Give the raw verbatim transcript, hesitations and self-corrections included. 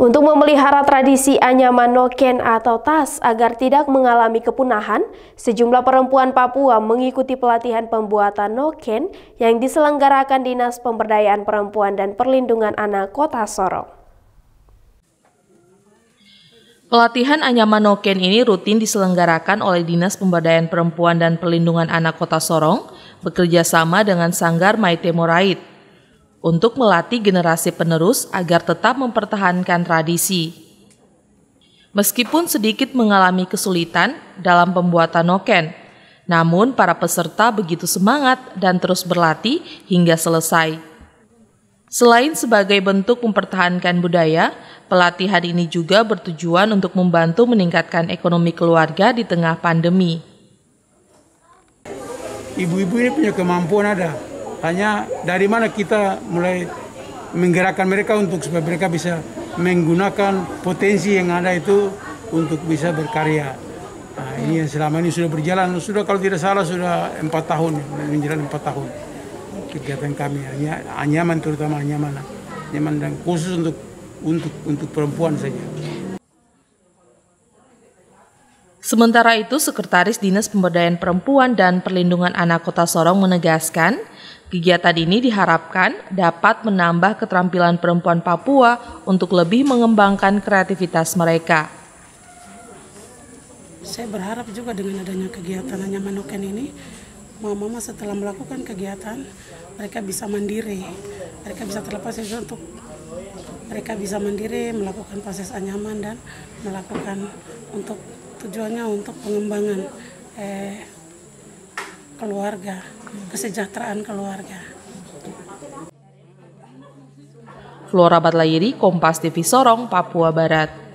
Untuk memelihara tradisi anyaman noken atau tas agar tidak mengalami kepunahan, sejumlah perempuan Papua mengikuti pelatihan pembuatan noken yang diselenggarakan Dinas Pemberdayaan Perempuan dan Perlindungan Anak Kota Sorong. Pelatihan anyaman noken ini rutin diselenggarakan oleh Dinas Pemberdayaan Perempuan dan Perlindungan Anak Kota Sorong bekerja sama dengan Sanggar Maite Morait untuk melatih generasi penerus agar tetap mempertahankan tradisi. Meskipun sedikit mengalami kesulitan dalam pembuatan noken, namun para peserta begitu semangat dan terus berlatih hingga selesai. Selain sebagai bentuk mempertahankan budaya, pelatihan ini juga bertujuan untuk membantu meningkatkan ekonomi keluarga di tengah pandemi. Ibu-ibu ini punya kemampuan ada. Hanya dari mana kita mulai menggerakkan mereka untuk supaya mereka bisa menggunakan potensi yang ada itu untuk bisa berkarya. Nah, ini yang selama ini sudah berjalan, sudah kalau tidak salah sudah empat tahun, menjalan empat tahun kegiatan kami. Anyaman terutama anyaman, anyaman dan khusus untuk untuk untuk perempuan saja. Sementara itu, Sekretaris Dinas Pemberdayaan Perempuan dan Perlindungan Anak Kota Sorong menegaskan, kegiatan ini diharapkan dapat menambah keterampilan perempuan Papua untuk lebih mengembangkan kreativitas mereka. Saya berharap juga dengan adanya kegiatan anyaman noken ini, mama-mama setelah melakukan kegiatan, mereka bisa mandiri, mereka bisa terlepas juga untuk mereka bisa mandiri melakukan proses anyaman dan melakukan untuk tujuannya untuk pengembangan eh, keluarga, kesejahteraan keluarga. Flora Batlayeri, Kompas T V Sorong, Papua Barat.